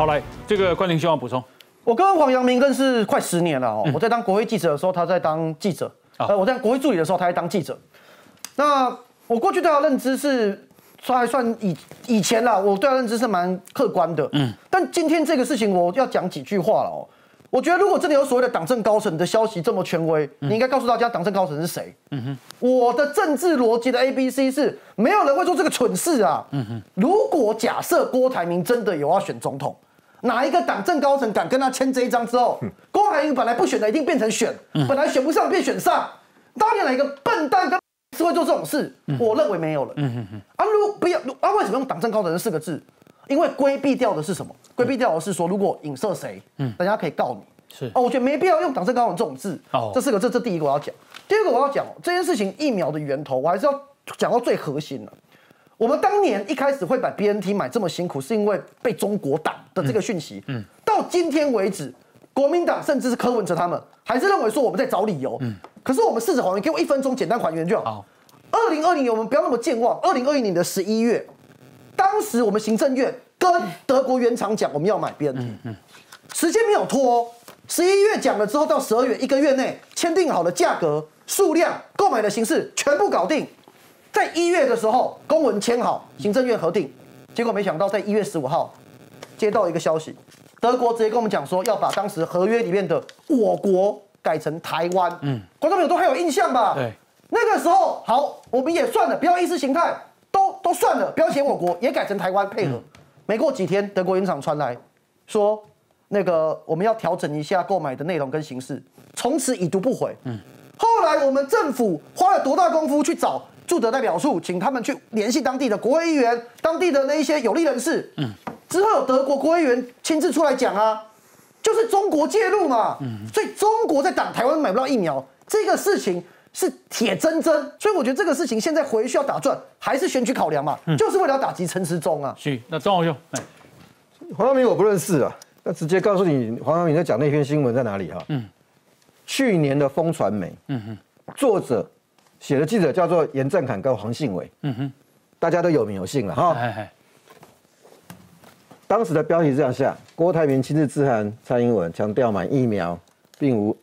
好，来这个冠廷希望补充。 我跟黄阳明认识快10年了哦。我在当国会记者的时候，他在当记者；我在国会助理的时候，他在当记者。那我过去对他的认知是，还算以前啦，我对他的认知是蛮客观的。但今天这个事情，我要讲几句话了哦。我觉得如果真的有所谓的党政高层的消息这么权威，你应该告诉大家党政高层是谁。我的政治逻辑的 ABC 是，没有人会做这个蠢事啊。如果假设郭台铭真的有要选总统，哪一个党政高层敢跟他签这一张之后，郭台铭本来不选的一定变成选，本来选不上变选上，到底哪一个笨蛋跟是会做这种事？我认为没有了。为什么用党政高层这4个字？因为规避掉的是什么？规避掉的是说，如果影射谁，人家可以告你。 是我觉得没必要用党政高层这种字。这4个字，这第一个我要讲。第二个我要讲这件事情疫苗的源头，我还是要讲到最核心的。我们当年一开始会把 BNT 买这么辛苦，是因为被中国挡的这个讯息。到今天为止，国民党甚至是柯文哲他们还是认为说我们在找理由。可是我们试着还原，给我1分钟简单还原就好。2020年我们不要那么健忘，2021年的11月。当时我们行政院跟德国原厂讲我们要买 BNT，时间没有拖，11月讲了之后，到12月1个月内签订好的价格、数量、购买的形式全部搞定，在1月的时候公文签好，行政院核定，结果没想到在1月15号接到一个消息，德国直接跟我们讲说要把当时合约里面的我国改成台湾，观众朋友都还有印象吧？对，那个时候好，我们也算了，不要意识形态。都算了，不要写我国，也改成台湾配合。没过几天，德国原厂传来说，那个我们要调整一下购买的内容跟形式，从此已读不回。后来我们政府花了多大功夫去找驻德代表处，请他们去联系当地的国会议员、当地的那一些有利人士。之后有德国国会议员亲自出来讲啊，就是中国介入嘛。所以中国在挡台湾买不到疫苗这个事情。是铁铮铮，所以我觉得这个事情现在回去要打转，还是选举考量嘛，就是为了要打击陈时中啊。 是，那庄豪兄， 黄阳明我不认识啊，那直接告诉你，黄阳明在讲那篇新闻在哪里哈？去年的风传媒，作者写的记者叫做严正侃跟黄信伟，大家都有名有姓了哈。当时的标题是这样下：郭台铭亲自致函蔡英文，强调买疫苗并无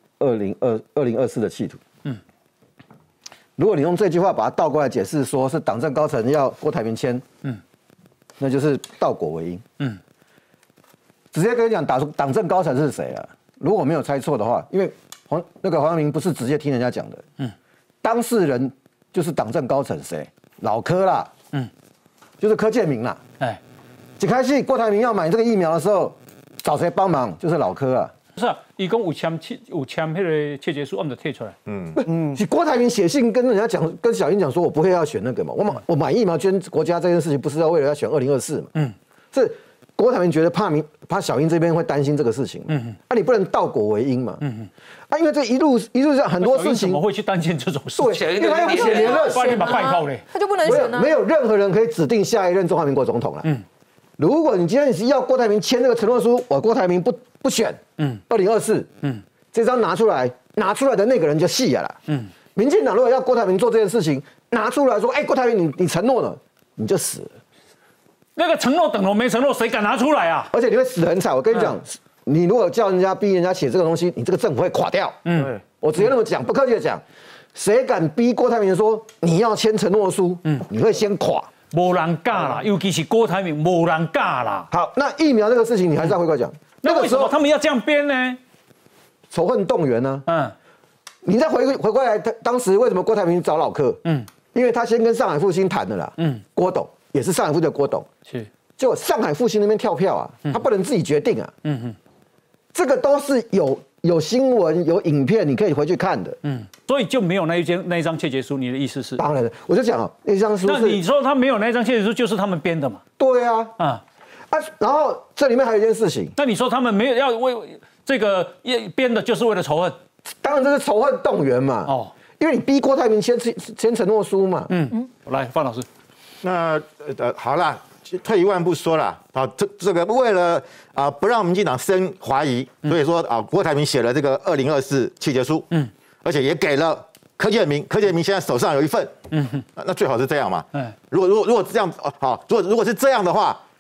2024的企图。如果你用这句话把它倒过来解释，说是党政高层要郭台铭签，那就是倒果为因。直接跟你讲，党政高层是谁啊？如果我没有猜错的话，因为黄阳明不是直接听人家讲的，当事人就是党政高层谁？老柯啦，就是柯建铭啦。一开始郭台铭要买这个疫苗的时候，找谁帮忙？就是老柯啊。 不是啊，一共有签那个切结书，我们就退出来。 是郭台铭写信跟人家讲，跟小英讲说，我不会要选那个嘛，我买疫苗捐国家这件事情，不是为了要选2024嘛？是郭台铭觉得怕小英这边会担心这个事情。你不能倒果为因嘛。因为这一路上很多事情， 怎么会去担心这种事情？ 对，因为他又不写连任， 他就不能选啊。 没有任何人可以指定下一任中华民国总统了。如果你今天你是要郭台铭签这个承诺书，我郭台铭不选，2024，这张拿出来的那个人就戏了啦。民进党如果要郭台铭做这件事情，拿出来说，郭台铭你承诺了，你就死了。 那个承诺等同没承诺，谁敢拿出来啊？ 而且你会死得很惨。我跟你讲，你如果叫人家逼人家写这个东西，你这个政府会垮掉。我直接那么讲，不客气的讲，谁敢逼郭台铭说你要签承诺书，你会先垮。 没人敢啦，尤其是郭台铭，没人敢啦。 好，那疫苗这个事情，你还是要回过来讲。 那为什么他们要这样编呢？ 仇恨动员呢？你再回过来，当时为什么郭台铭找老柯？因为他先跟上海复兴谈的啦。郭董也是上海复兴的郭董，是，结果上海复兴那边跳票啊，他不能自己决定啊。这个都是有新闻有影片，你可以回去看的。 所以就没有那一张切结书，你的意思是？ 当然了，我就讲哦，那张书。 那你说他没有那张切结书，就是他们编的嘛？ 对啊，然后这里面还有一件事情。 那你说他们没有要为这个编的，就是为了仇恨？ 当然这是仇恨动员嘛。因为你逼郭台铭签承诺书嘛。 来，范老师。 那好啦。退一万步说了，这个为了不让民进党生怀疑，所以说郭台铭写了这个2024契结书，而且也给了柯建铭现在手上有一份，那最好是这样嘛。如果这样好，如果是这样的话，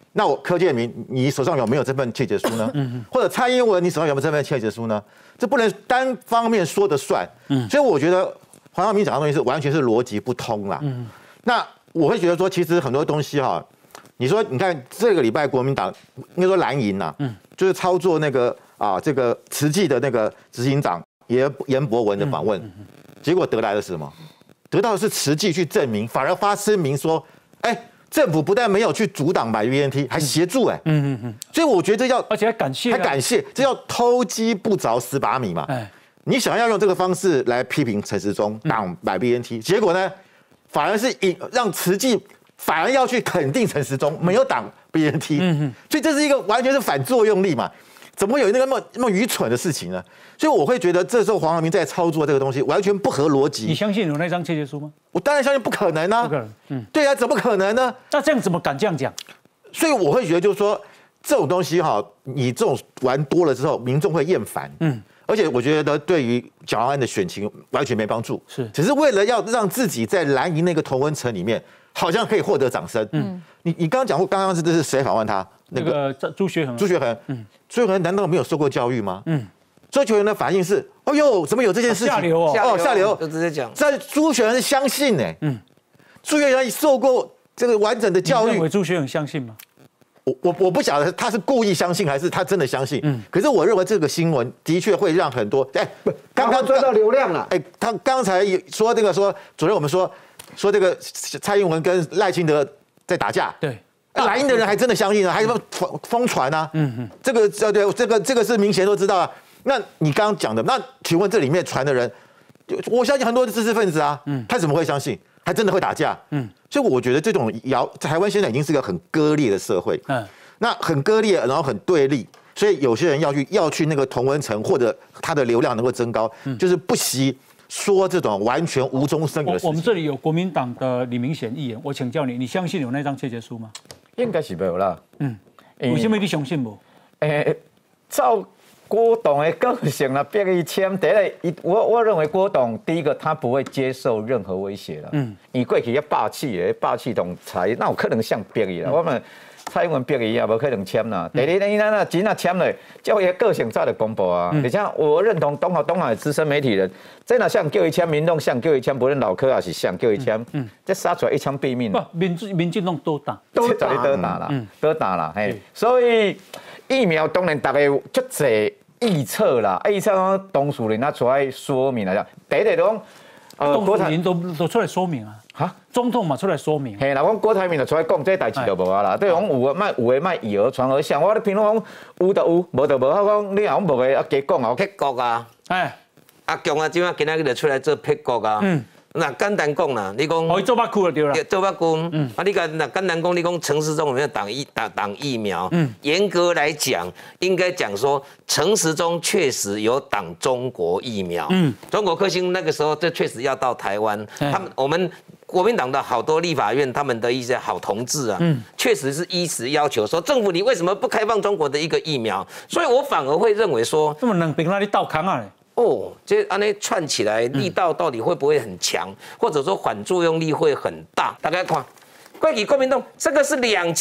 那我柯建铭，你手上有没有这份切结书呢？或者蔡英文，你手上有没有这份切结书呢？这不能单方面说的算。所以我觉得黄耀明讲的东西是完全是逻辑不通啦。那我会觉得说，其实很多东西哈，你说你看这个礼拜国民党应该说蓝营呐，就是操作那个这个慈济的那个执行长严博文的访问，结果得来的是什么？得到的是慈济去证明，反而发声明说，政府不但没有去阻挡买 BNT， 还协助所以我觉得而且还感谢， 这叫偷鸡不着蚀把米嘛。你想要用这个方式来批评陈时中挡买 BNT， 结果呢，反而是让慈济反而要去肯定陈时中没有挡 BNT，所以这是一个完全是反作用力嘛。怎么会有那么愚蠢的事情呢？所以我会觉得这时候黄耀明在操作这个东西完全不合逻辑。 你相信有那张切结书吗？ 我当然相信不可能啊，不可能。对啊，怎么可能呢？ 那这样怎么敢这样讲？ 所以我会觉得就是说这种东西哈，你这种玩多了之后，民众会厌烦。而且我觉得对于蒋万安的选情完全没帮助，只是为了要让自己在蓝营那个同温层里面，好像可以获得掌声。你刚刚讲过，刚刚这是谁访问他？ 那个朱学恒。朱学恒难道没有受过教育吗？朱学恒的反应是：哎呦，怎么有这件事情？ 下流哦， 下流， 就直接讲。 在朱学恒是相信朱学恒受过这个完整的教育。 你认为朱学恒相信吗？ 我不晓得他是故意相信还是他真的相信。可是我认为这个新闻的确会让很多刚刚追到流量了。 他刚才说这个说，昨天我们说这个蔡英文跟赖清德在打架。 对。 蓝营的人还真的相信啊，还疯传啊。这个这个是明显都知道啊。那你刚刚讲的，那请问这里面传的人，我相信很多知识分子啊，他怎么会相信？还真的会打架。所以我觉得这种台湾现在已经是一个很割裂的社会。那很割裂，然后很对立，所以有些人要去那个同温层，或者他的流量能够增高，就是不惜说这种完全无中生有的事情。 我们这里有国民党的李明显议员，我请教你，你相信有那张切结书吗？ 应该是没有啦。 为什么你相信无？ 照郭董的个性啦，逼他签，第一个，我认为郭董第一个他不会接受任何威胁了。你过去要霸气的，霸气总裁，那有可能像逼伊啦。我们蔡英文逼伊也无可能签啦。第二，你那真啊签了，叫伊的个性早就公布啊。而且我认同东海资深媒体人，真的像叫伊签，民众像叫伊签，不论老柯也是像叫伊签，这杀出来一枪毙命。 不，民进党都打啦，都打啦，嘿。所以疫苗当然大家足侪臆测啦，臆测董事长他出来说明啦。第一个讲， 董事长都出来说明啊。总统嘛出来说明。 嘿啦，我郭台铭就出来讲，这代志就无啊啦。对，讲有的卖以讹传讹，像我咧评论讲有就有，无就无。我讲你讲无个啊，加讲啊， 撇国啊。阿强啊，今仔日就出来做撇国啊。那简单讲啦，你讲做八股就对了。 做八股，你讲那简单讲，你讲陈时中有没有挡疫苗？严格来讲，应该讲说陈时中确实有挡中国疫苗。中国科兴那个时候这确实要到台湾，我们国民党的好多立法院他们的一些好同志啊，确实是依时要求说政府你为什么不开放中国的一个疫苗？所以我反而会认为说， 这么冷冰那里倒扛啊？ 这按那串起来力道到底会不会很强，或者说反作用力会很大？大家看，过去国民党这个是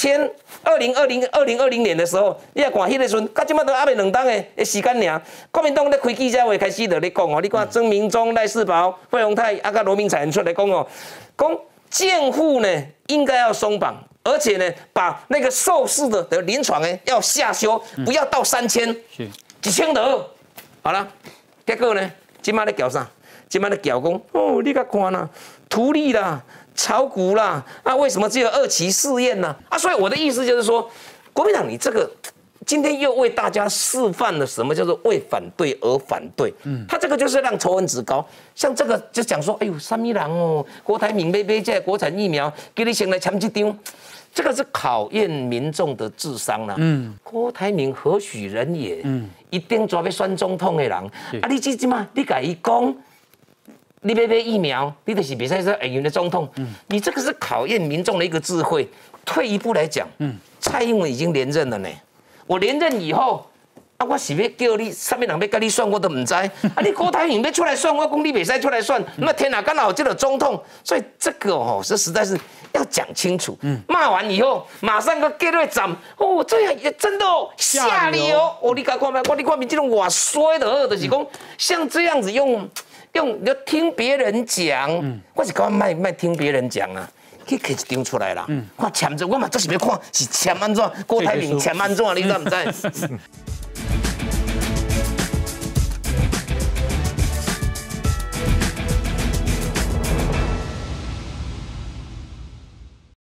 2020年的时候，你来看迄个时阵，到即马都还未2档的时间尔。国民党咧开记者会开始就咧讲哦，你看曾明忠、赖士葆、费鸿泰、甲罗明才出来讲哦，讲监护呢应该要松绑，而且呢把那个受试的临床呢要下修，不要到3000，1000多，好了。结果呢？今麦咧搞啥？今麦咧搞讲你甲看啦，图利啦，炒股啦，为什么只有2期试验呢？所以我的意思就是说，国民党你这个今天又为大家示范了什么叫做为反对而反对。他这个就是让仇恨值高。像这个就讲说，哎呦，什么人哦，郭台铭买这国产疫苗，给你先来签一张。这个是考验民众的智商啦。郭台铭何许人也？一定准备选总统的人。你即嘛，你甲伊讲，你买疫苗，你就是袂使说会用的总统。你这个是考验民众的一个智慧。退一步来讲，蔡英文已经连任了呢。我连任以后， 啊，我是要叫你什么人要跟你选，我都唔知。啊，你郭台铭要出来选，我讲你袂使出来选，那天哪刚好有这个总统，所以这个哦，这实在是要讲清楚。骂完以后，马上个给瑞涨，哦，这样也真的哦，下流哦，你看看没？你看没？这种哇衰的，就是讲像这样子用要听别人讲，我是讲卖听别人讲啊。去摕一张出来啦，看签字，我嘛就是要看是签安怎，郭台铭签安怎，你知唔知？